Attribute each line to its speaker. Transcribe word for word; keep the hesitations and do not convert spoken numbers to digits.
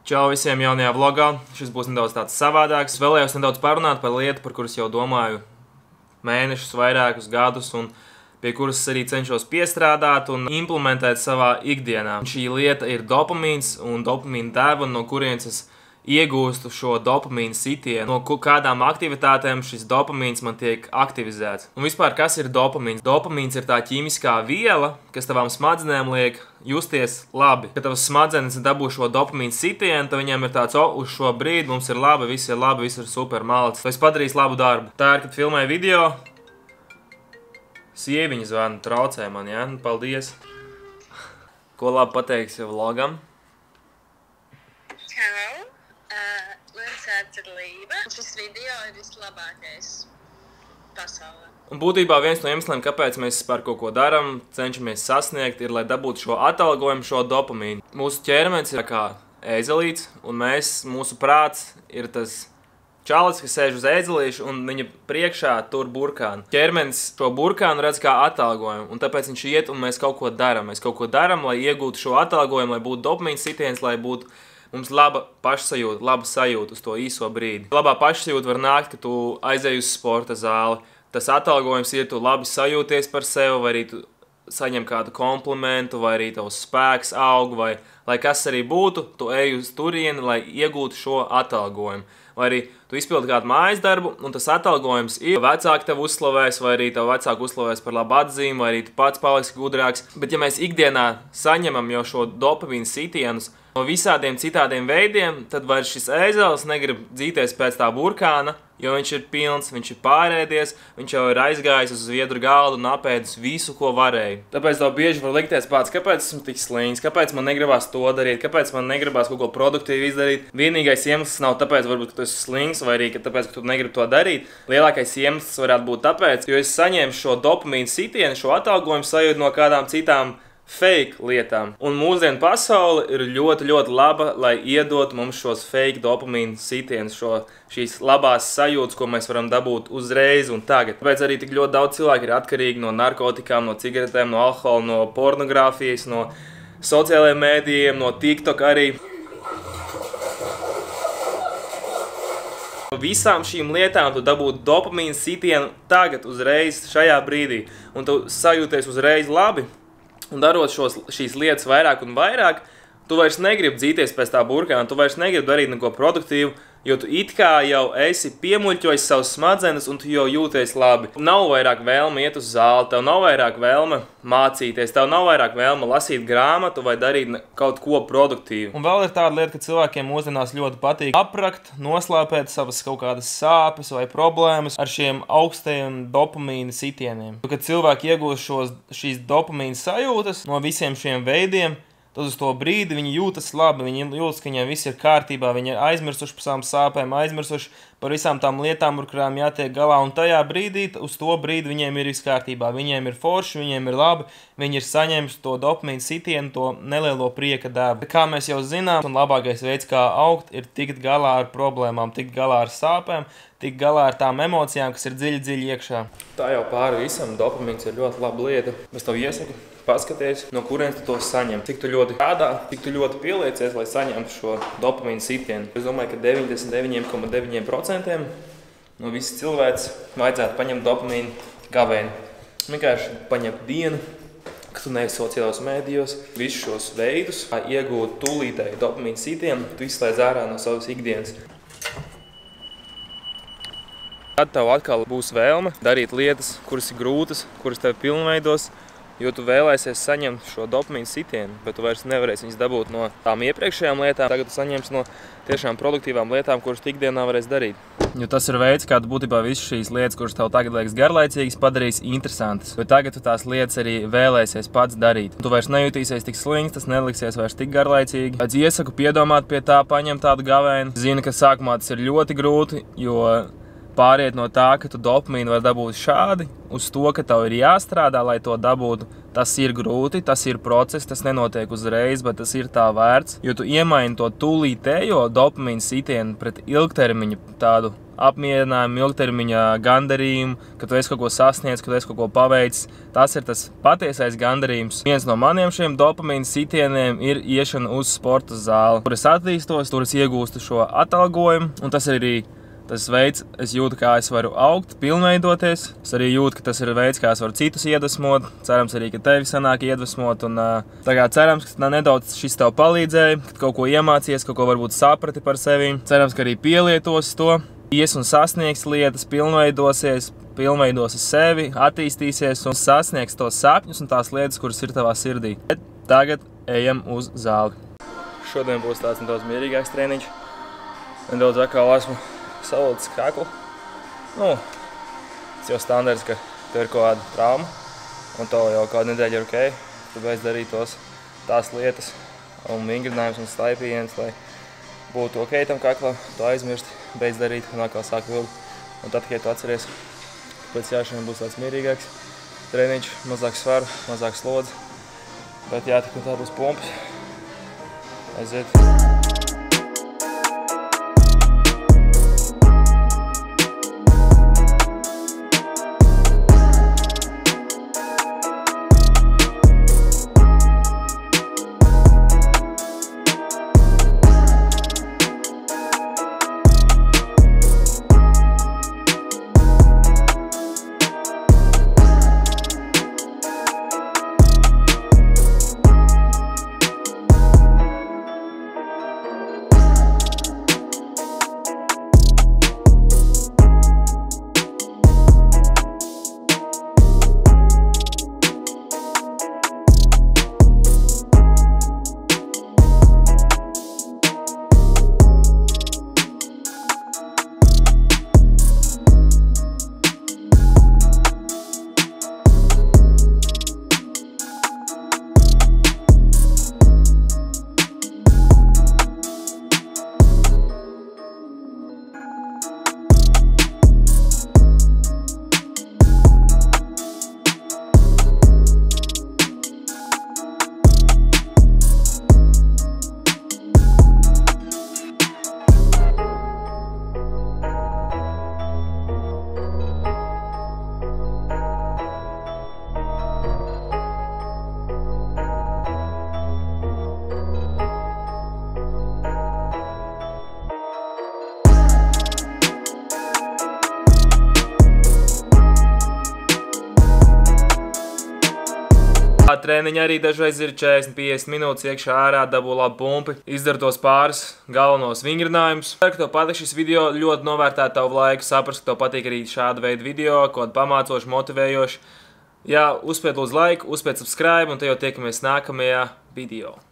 Speaker 1: Čau visiem jaunajā vlogā. Šis būs nedaudz tāds savādāks. Vēlējos nedaudz parunāt par lietu, par kuras jau domāju mēnešus, vairākus gadus, un pie kuras arī cenšos piestrādāt un implementēt savā ikdienā. Šī lieta ir dopamīns un dopamīna deva, no kurienes es iegūstu šo dopamīnu sitienu, no kādām aktivitātēm šis dopamīns man tiek aktivizēts. Un vispār, kas ir dopamīns? Dopamīns ir tā ķīmiskā viela, kas tavām smadzenēm liek justies labi. Kad tavas smadzenes dabū šo dopamīnu sitienu, tad viņiem ir tāds, o, uz šo brīdi mums ir labi, viss ir labi, viss ir super malts. Tu esi padarījis labu darbu. Tā ir, kad filmēju video, sieviņa zvana, traucē man, ja? Paldies. Ko labi pateiksi vlogam?
Speaker 2: Čau, uh, mans vārds ir Līva. Šis video ir vislabākais pasaulē.
Speaker 1: Un būtībā viens no iemesliem, kāpēc mēs par kaut ko daram, cenšamies sasniegt, ir, lai dabūtu šo atalgojumu, šo dopamīnu. Mūsu ķermenis ir kā ēzelīts, un mēs, mūsu prāts ir tas čalis, kas sēž uz ēzelīša, un viņa priekšā tur burkānu. Ķermenis šo burkānu redz kā atalgojumu, un tāpēc viņš iet, un mēs kaut ko daram. Mēs kaut ko daram, lai iegūtu šo atalgojumu, lai būtu dopamīna sitiens, lai būtu mums laba pašsajūta, laba sajūta uz to īso brīdi. Labā pašsajūta var nākt, ka tu aizej uz sporta zāli. Tas atalgojums ir, tu labi sajūties par sevi, vai arī tu saņem kādu komplimentu, vai arī tavs spēks aug, vai lai kas arī būtu, tu ej uz turieni, lai iegūtu šo atalgojumu. Vai arī tu izpildi kādu mājas darbu, un tas atalgojums ir, vecāki tev uzslavēs, vai arī tev vecāki uzslavēs par labu atzīmi, vai arī tu pats paliksi gudrāks. Bet ja mēs ikdienā saņemam jau šo dopamīnu sitienus no visādiem citādiem veidiem, tad vairs šis ēzelis negrib dzīties pēc tā burkāna, jo viņš ir pilns, viņš ir pārēdies, viņš jau ir aizgājis uz zviedru galdu un apēdis visu, ko varēja. Tāpēc tev bieži var likties pats, kāpēc esmu tik slings, kāpēc man negribās to darīt, kāpēc man negribās kaut ko produktīvi izdarīt. Vienīgais iemesls nav tāpēc, varbūt, ka tu esi slings, vai arī ka tāpēc, ka tu negribi to darīt. Lielākais iemesls varētu būt tāpēc, jo es saņēmu šo dopamīnu sitienu, šo atalgojumu sajūtu no kādām citām fake lietām. Un mūsdienu pasaule ir ļoti, ļoti laba, lai iedot mums šos fake dopamīnu sitienus, šo, šīs labās sajūtas, ko mēs varam dabūt uzreiz un tagad. Tāpēc arī tik ļoti daudz cilvēku ir atkarīgi no narkotikām, no cigaretēm, no alkohola, no pornogrāfijas, no sociālajiem mēdījiem, no TikTok arī. Visām šīm lietām tu dabūtu dopamīnu sitienu tagad, uzreiz, šajā brīdī. Un tu sajūties uzreiz labi. Un darot šos, šīs lietas vairāk un vairāk, tu vairs negribi dzīties pēc tā burkāna, tu vairs negribi darīt neko produktīvu, jo tu it kā jau esi piemuļķojis savus smadzenes un tu jau jūties labi. Nav vairāk vēlme iet uz zāli, tev nav vairāk vēlme mācīties, tev nav vairāk vēlme lasīt grāmatu vai darīt kaut ko produktīvu. Un vēl ir tāda lieta, ka cilvēkiem mūsdienās ļoti patīk aprakt, noslēpēt savas kaut kādas sāpes vai problēmas ar šiem augstajiem dopamīna sitieniem. Kad cilvēki iegūst šos, šīs dopamīna sajūtas no visiem šiem veidiem, tad uz to brīdi viņi jūtas labi, viņi jūtas, ka viņiem viss ir kārtībā, viņi ir aizmirsuši par savām sāpēm, aizmirsuši par visām tām lietām, ar kurām jātiek galā, un tajā brīdī, uz to brīdi viņiem ir viss kārtībā, viņiem ir forši, viņiem ir labi, viņi ir saņēmuši to dopamīnu sitienu, to nelielo prieka devu. Kā mēs jau zinām, un labākais veids, kā augt, ir tikt galā ar problēmām, tikt galā ar sāpēm, tikt galā ar tām emocijām, kas ir dziļi, dziļi iekšā. Tā jau pāri visam, dopamīns ir ļoti laba lieta. Es tev iesaku, paskaties, no kurienes tu to saņem. Cik tu ļoti kādā, cik tu ļoti pieliecies, lai saņemtu šo dopamīnu sitienu. Es domāju, ka deviņdesmit deviņi komats deviņi procenti no visas cilvēks vajadzētu paņemt dopamīnu gavēni. Vienkārši paņemt dienu, ka tu neesi sociālos mēdījos, visus šos veidus, kā iegūt tūlītēju dopamīnu sitienu, tu izslēdz ārā no savas ikdienas. Tad tev atkal būs vēlme darīt lietas, kuras ir grūtas, kuras tev pilnveidos, jo tu vēlēsies saņemt šo dopamīnu sitienu, bet tu vairs nevarēsi viņus dabūt no tām iepriekšējām lietām. Tagad tu saņemsi no tiešām produktīvām lietām, kuras tu ikdienā varēsi darīt. Jo tas ir veids, kā tu būtībā visas šīs lietas, kuras tev tagad liekas garlaicīgas, padarīs interesantas. Jo tagad tu tās lietas arī vēlēsies pats darīt. Tu vairs nejūtīsies tik slings, tas neliksies vairs tik garlaicīgi. Pēc iesaku piedomāt pie tā, paņemt tādu gavēni. Zinu, ka sākumā tas ir ļoti grūti, jo pāriet no tā, ka tu dopamīnu var dabūt šādi, uz to, ka tev ir jāstrādā, lai to dabūtu. Tas ir grūti, tas ir process, tas nenotiek uzreiz, bet tas ir tā vērts, jo tu iemaini to tūlītējo dopamīnu sitienu pret ilgtermiņu tādu apmierinājumu, ilgtermiņa gandarījumu, ka tu esi kaut ko sasniedzis, ka tu esi kaut ko paveicis. Tas ir tas patiesais gandarījums. Viens no maniem šiem dopamīnu sitieniem ir iešana uz sporta zāli, kur es attīstos, tur es iegūstu šo atalgojumu, un tas ir arī tas veids, es jūtu, kā es varu augt, pilnveidoties. Es arī jūtu, ka tas ir veids, kā es varu citus iedvesmot. Cerams arī, ka tevi sanāk iedvesmot. Un, tā kā cerams, ka nedaudz šis tev palīdzēja, ka kaut ko iemācies, kaut ko varbūt saprati par sevi. Cerams, ka arī pielietos to. Ies un sasniegs lietas, pilnveidosies, pilnveidosi sevi, attīstīsies un sasniegs tos sapņus un tās lietas, kuras ir tavā sirdī. Bet tagad ejam uz zāli. Šodien būs tāds nedaudz mierīgāks treniņš. Nedaudz atkal esmu savilcis kaklu. Nu, tas jau standards, ka tev ir kaut kāda trauma, un tev jau kādu nedēļu ir ok. Tu beidz darīt tos, tās lietas un vingrinājums un staipienas, lai būtu ok tam kaklam, tu aizmirsti, beidz darīt un atkal sāk vilkt. Un tad, kad tu atceries, pēc jāšanai būs tāds mierīgāks treniņš, mazāk svaru, mazāk slodzi. Bet jā, tik un tā būs pumpas. Aiziet. Treniņi arī dažreiz ir četrdesmit piecdesmit minūtes iekšā ārā, dabū labu pumpi, izdara tos pāris galvenos vingrinājumus. Ceru, ka tev patīk šis video, ļoti novērtēt tavu laiku, saprast, ka tev patīk arī šāda veida video, kaut pamācoši, motivējoši. Jā, uzspied lūdzu laiku, uzspied subscribe un te jau tiekamies nākamajā video.